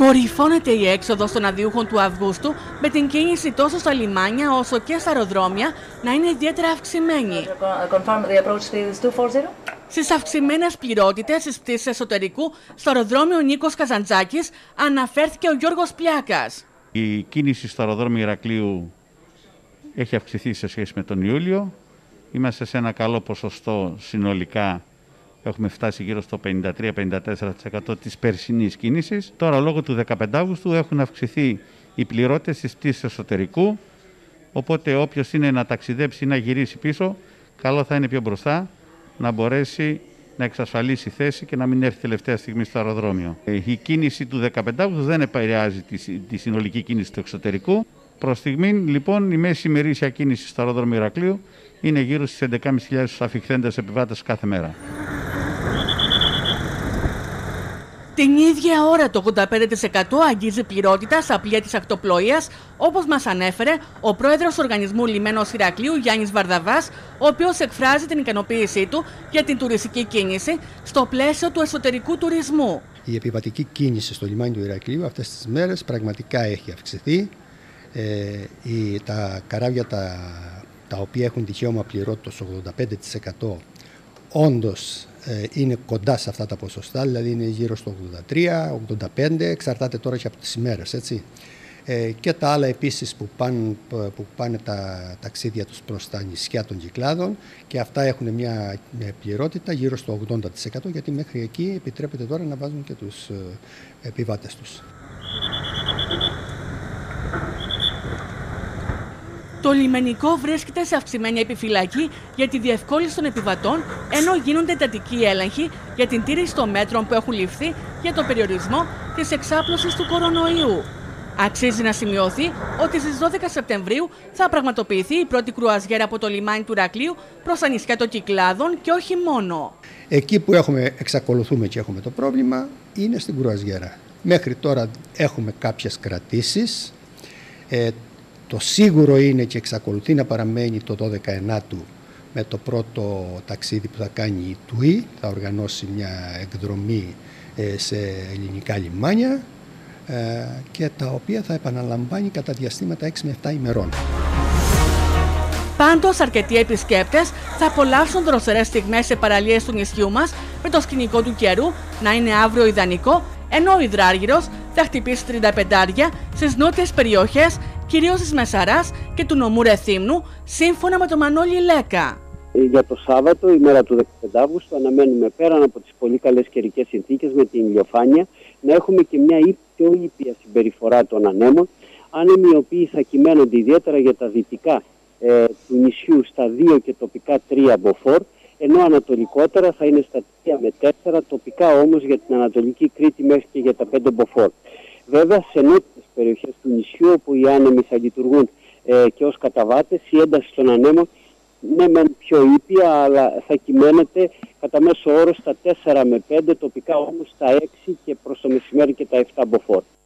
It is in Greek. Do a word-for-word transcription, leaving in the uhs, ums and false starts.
Κορυφώνεται η έξοδος των αδειούχων του Αυγούστου, με την κίνηση τόσο στα λιμάνια όσο και στα αεροδρόμια να είναι ιδιαίτερα αυξημένη. Στις αυξημένες πληρότητες στις πτήσεις εσωτερικού στο αεροδρόμιο Νίκος Καζαντζάκης αναφέρθηκε ο Γιώργος Πλιάκας. Η κίνηση στο αεροδρόμιο Ηρακλείου έχει αυξηθεί σε σχέση με τον Ιούλιο. Είμαστε σε ένα καλό ποσοστό συνολικά. Έχουμε φτάσει γύρω στο πενήντα τρία με πενήντα τέσσερα τοις εκατό της περσινής κίνησης. Τώρα, λόγω του δεκαπέντε Αυγούστου, έχουν αυξηθεί οι πληρότητες στις πτήσεις εσωτερικού. Οπότε, όποιος είναι να ταξιδέψει ή να γυρίσει πίσω, καλό θα είναι πιο μπροστά να μπορέσει να εξασφαλίσει θέση και να μην έρθει τελευταία στιγμή στο αεροδρόμιο. Η κίνηση του δεκαπέντε Αυγούστου δεν επηρεάζει τη συνολική κίνηση του εξωτερικού. Προς στιγμή, λοιπόν, η μέση ημερήσια κίνηση στο αεροδρόμιο Ηρακλείου είναι γύρω στις έντεκα χιλιάδες πεντακόσιους αφιχθέντες επιβάτες κάθε μέρα. Την ίδια ώρα το ογδόντα πέντε τοις εκατό αγγίζει πληρότητα στα πλοία της ακτοπλοείας, όπως μας ανέφερε ο πρόεδρος του Οργανισμού Λιμένος Ηρακλείου Γιάννης Βαρδαβάς, ο οποίος εκφράζει την ικανοποίησή του για την τουριστική κίνηση στο πλαίσιο του εσωτερικού τουρισμού. Η επιβατική κίνηση στο λιμάνι του Ηρακλείου αυτές τις μέρες πραγματικά έχει αυξηθεί. Ε, η, τα καράβια τα, τα οποία έχουν δικαίωμα πληρότητας ογδόντα πέντε τοις εκατό όντως ε, είναι κοντά σε αυτά τα ποσοστά, δηλαδή είναι γύρω στο ογδόντα τρία ογδόντα πέντε, εξαρτάται τώρα και από τις ημέρες, έτσι. Ε, και τα άλλα επίσης που πάνε, που πάνε τα ταξίδια τους προς τα νησιά των Κυκλάδων, και αυτά έχουν μια, μια πληρότητα γύρω στο ογδόντα τοις εκατό, γιατί μέχρι εκεί επιτρέπεται τώρα να βάζουν και τους ε, επιβάτες τους. Το λιμενικό βρίσκεται σε αυξημένη επιφυλακή για τη διευκόλυνση των επιβατών, ενώ γίνονται εντατικοί έλεγχοι για την τήρηση των μέτρων που έχουν ληφθεί για τον περιορισμό της εξάπλωσης του κορονοϊού. Αξίζει να σημειωθεί ότι στις δώδεκα Σεπτεμβρίου θα πραγματοποιηθεί η πρώτη κρουαζιέρα από το λιμάνι του Ηρακλείου προς τα νησιά των Κυκλάδων και όχι μόνο. Εκεί που έχουμε, εξακολουθούμε και έχουμε το πρόβλημα είναι στην κρουαζιέρα. Μέχρι τώρα έχουμε κάποιες κρατήσεις. Ε, Το σίγουρο είναι και εξακολουθεί να παραμένει το δώδεκα ενάτου με το πρώτο ταξίδι που θα κάνει η ΤΟΥΗ. Θα οργανώσει μια εκδρομή σε ελληνικά λιμάνια και τα οποία θα επαναλαμβάνει κατά διαστήματα έξι με επτά ημερών. Πάντως, αρκετοί επισκέπτες θα απολαύσουν δροσερές στιγμές σε παραλίες του νησιού μας, με το σκηνικό του καιρού να είναι αύριο ιδανικό, ενώ ο υδράργυρος θα χτυπήσει τριάντα πέντε στις νότιες περιοχές, κυρίως της Μεσαράς και του νομού Ρεθύμνου, σύμφωνα με τον Μανώλη Λέκα. Για το Σάββατο, ημέρα του δεκαπέντε Αυγούστου, αναμένουμε πέραν από τις πολύ καλές καιρικές συνθήκες με την ηλιοφάνεια να έχουμε και μια πιο ήπια συμπεριφορά των ανέμων, άνεμοι οι οποίοι θα κυμαίνονται ιδιαίτερα για τα δυτικά ε, του νησιού στα δύο και τοπικά τρία μποφόρ, ενώ ανατολικότερα θα είναι στα τρία με τέσσερα, τοπικά όμως για την Ανατολική Κρήτη μέχρι και για τα πέντε μποφόρ. Βέβαια, σε νότιες περιοχές του νησιού, όπου οι άνεμοι θα λειτουργούν ε, και ως καταβάτες, η ένταση των ανέμων ναι μεν πιο ήπια, αλλά θα κυμαίνεται κατά μέσο όρο στα τέσσερα με πέντε, τοπικά όμως στα έξι και προς το μεσημέρι και τα επτά μποφόρ.